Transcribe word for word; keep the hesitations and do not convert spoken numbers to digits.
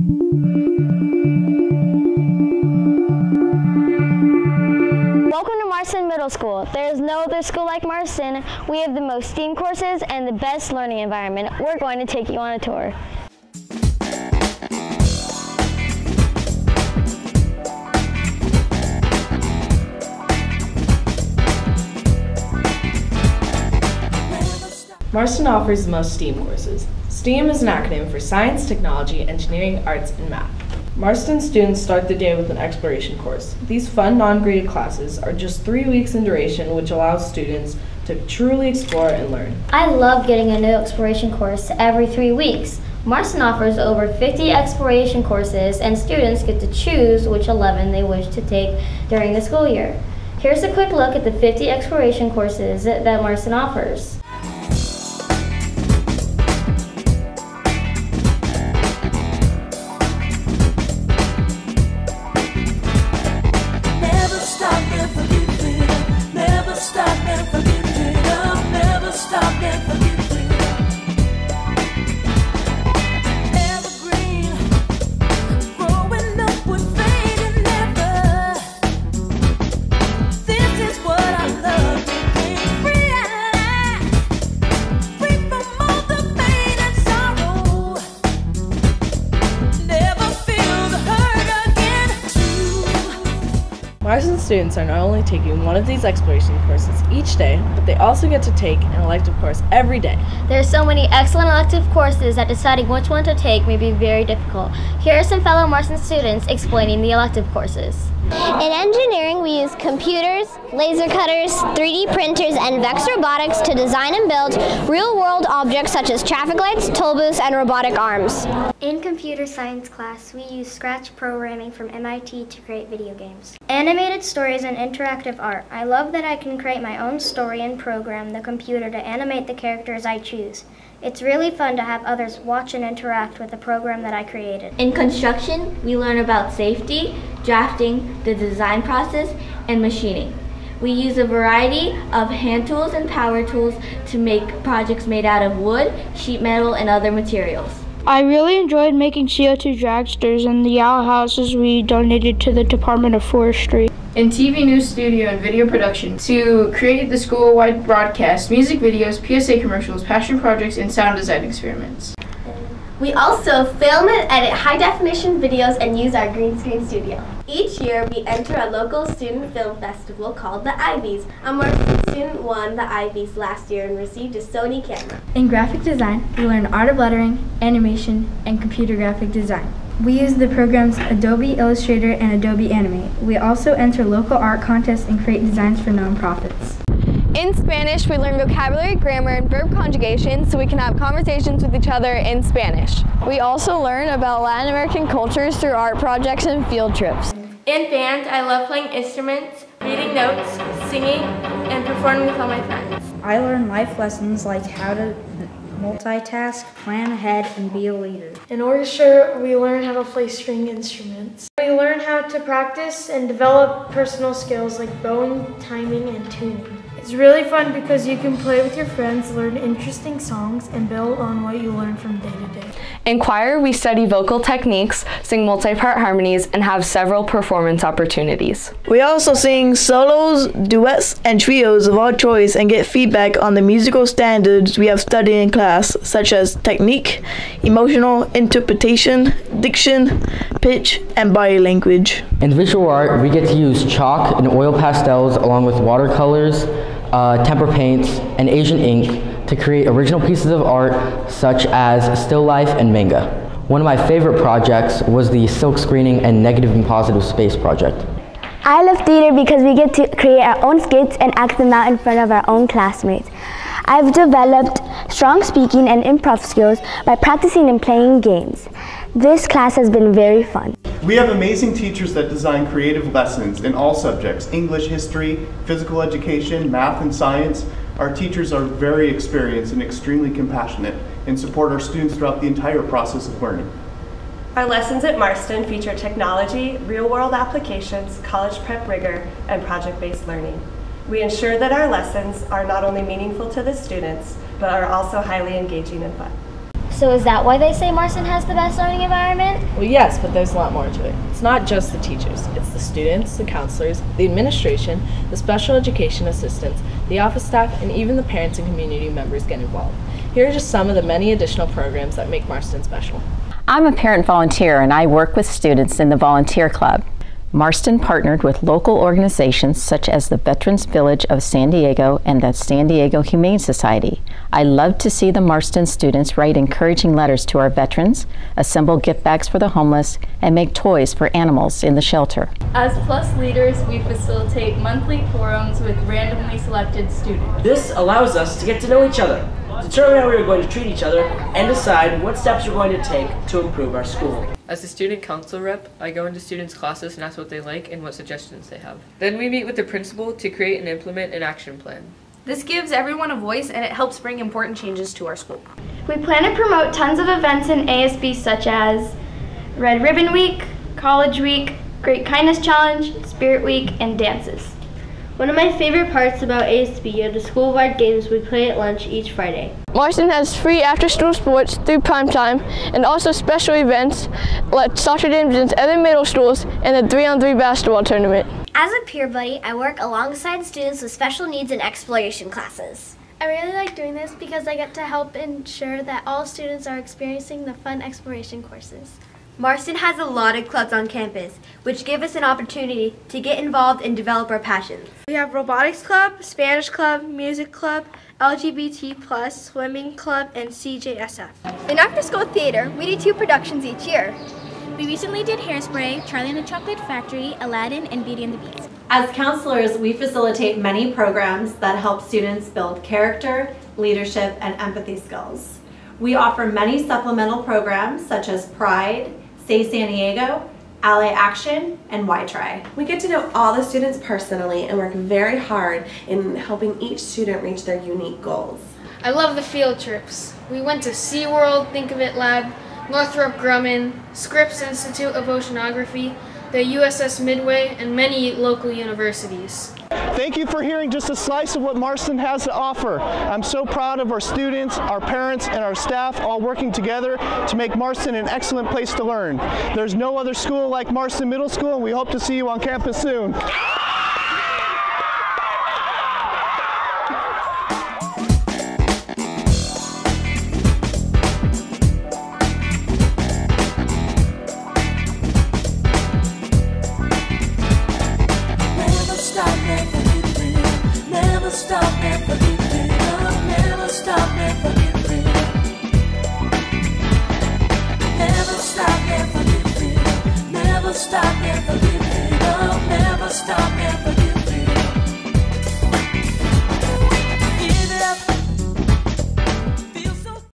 Welcome to Marston Middle School. There is no other school like Marston. We have the most STEAM courses and the best learning environment. We're going to take you on a tour. Marston offers the most STEAM courses. STEAM is an acronym for Science, Technology, Engineering, Arts, and Math. Marston students start the day with an exploration course. These fun, non-graded classes are just three weeks in duration, which allows students to truly explore and learn. I love getting a new exploration course every three weeks. Marston offers over fifty exploration courses, and students get to choose which eleven they wish to take during the school year. Here's a quick look at the fifty exploration courses that Marston offers. Marston students are not only taking one of these exploration courses each day, but they also get to take an elective course every day. There are so many excellent elective courses that deciding which one to take may be very difficult. Here are some fellow Marston students explaining the elective courses. In engineering, we use computers, laser cutters, three D printers, and Vex robotics to design and build real-world objects such as traffic lights, toll booths, and robotic arms. In computer science class, we use Scratch programming from M I T to create video games. Animated stories and interactive art. I love that I can create my own story and program the computer to animate the characters I choose. It's really fun to have others watch and interact with the program that I created. In construction, we learn about safety, drafting, the design process, and machining. We use a variety of hand tools and power tools to make projects made out of wood, sheet metal, and other materials. I really enjoyed making C O two dragsters and the outhouses we donated to the Department of Forestry. In T V news studio and video production, to create the school-wide broadcast, music videos, P S A commercials, passion projects, and sound design experiments. We also film and edit high-definition videos and use our green screen studio. Each year, we enter a local student film festival called the Ivies. A Marston student won the Ivies last year and received a Sony camera. In graphic design, we learn art of lettering, animation, and computer graphic design. We use the programs Adobe Illustrator and Adobe Animate. We also enter local art contests and create designs for nonprofits. In Spanish, we learn vocabulary, grammar, and verb conjugation so we can have conversations with each other in Spanish. We also learn about Latin American cultures through art projects and field trips. In band, I love playing instruments, reading notes, singing, and performing with all my friends. I learn life lessons like how to multitask, plan ahead, and be a leader. In orchestra, we learn how to play string instruments. We learn how to practice and develop personal skills like bowing, timing, and tuning. It's really fun because you can play with your friends, learn interesting songs, and build on what you learn from day to day. In choir, we study vocal techniques, sing multi-part harmonies, and have several performance opportunities. We also sing solos, duets, and trios of our choice and get feedback on the musical standards we have studied in class, such as technique, emotional interpretation, diction, pitch, and body language. In visual art, we get to use chalk and oil pastels along with watercolors, uh, temper paints, and Asian ink to create original pieces of art such as still life and manga. One of my favorite projects was the silk screening and negative and positive space project. I love theater because we get to create our own skits and act them out in front of our own classmates. I've developed strong speaking and improv skills by practicing and playing games. This class has been very fun. We have amazing teachers that design creative lessons in all subjects: English, history, physical education, math, and science. Our teachers are very experienced and extremely compassionate and support our students throughout the entire process of learning. Our lessons at Marston feature technology, real-world applications, college prep rigor, and project-based learning. We ensure that our lessons are not only meaningful to the students, but are also highly engaging and fun. So is that why they say Marston has the best learning environment? Well, yes, but there's a lot more to it. It's not just the teachers. It's the students, the counselors, the administration, the special education assistants, the office staff, and even the parents and community members get involved. Here are just some of the many additional programs that make Marston special. I'm a parent volunteer and I work with students in the volunteer club. Marston partnered with local organizations such as the Veterans Village of San Diego and the San Diego Humane Society. I love to see the Marston students write encouraging letters to our veterans, assemble gift bags for the homeless, and make toys for animals in the shelter. As PLUS leaders, we facilitate monthly forums with randomly selected students. This allows us to get to know each other, determine how we are going to treat each other, and decide what steps we're going to take to improve our school. As a student council rep, I go into students' classes and ask what they like and what suggestions they have. Then we meet with the principal to create and implement an action plan. This gives everyone a voice and it helps bring important changes to our school. We plan to promote tons of events in A S B such as Red Ribbon Week, College Week, Great Kindness Challenge, Spirit Week, and dances. One of my favorite parts about A S B are the school-wide games we play at lunch each Friday. Marston has free after-school sports through prime time and also special events like soccer games at other middle schools and the three on three basketball tournament. As a peer buddy, I work alongside students with special needs and exploration classes. I really like doing this because I get to help ensure that all students are experiencing the fun exploration courses. Marston has a lot of clubs on campus, which give us an opportunity to get involved and develop our passions. We have robotics club, Spanish club, music club, L G B T plus, swimming club, and C J S F. In after-school theater, we do two productions each year. We recently did Hairspray, Charlie and the Chocolate Factory, Aladdin, and Beauty and the Beast. As counselors, we facilitate many programs that help students build character, leadership, and empathy skills. We offer many supplemental programs such as Pride, Say San Diego, Ally Action, and Y Try. We get to know all the students personally and work very hard in helping each student reach their unique goals. I love the field trips. We went to SeaWorld, Think of It Lab, Northrop Grumman, Scripps Institute of Oceanography, the U S S Midway, and many local universities. Thank you for hearing just a slice of what Marston has to offer. I'm so proud of our students, our parents, and our staff all working together to make Marston an excellent place to learn. There's no other school like Marston Middle School, and we hope to see you on campus soon. Stop, never stop.